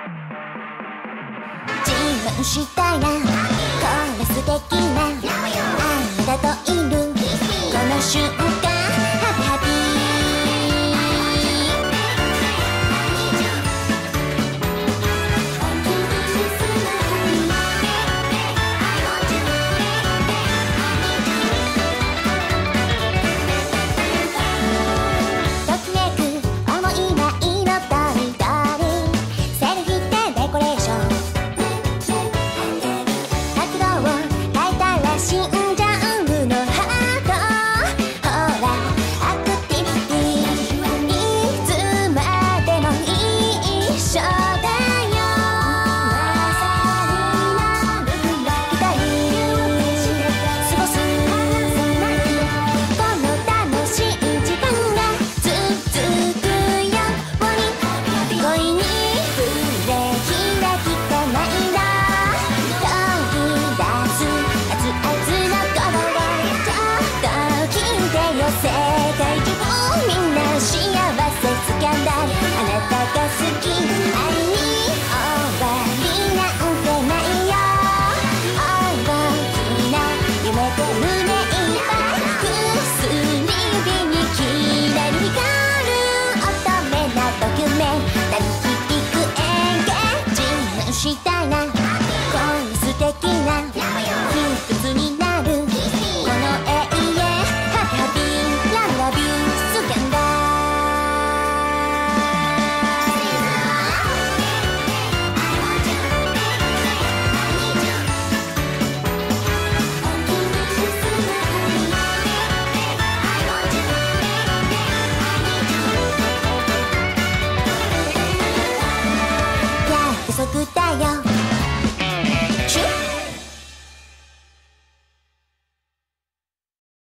自分したいな、これ素敵なあなたといるこの瞬間、ハピハピ世界中みんな幸せスキャンダル、あなたが好き、愛に終わりなんてないよ。大きな夢と胸いっぱい、薬指にきらり光る乙女なドキュメンタリー、響く演芸、自分したいな、こんな素敵な一つになるこの永遠、ハピハピ約束だよ。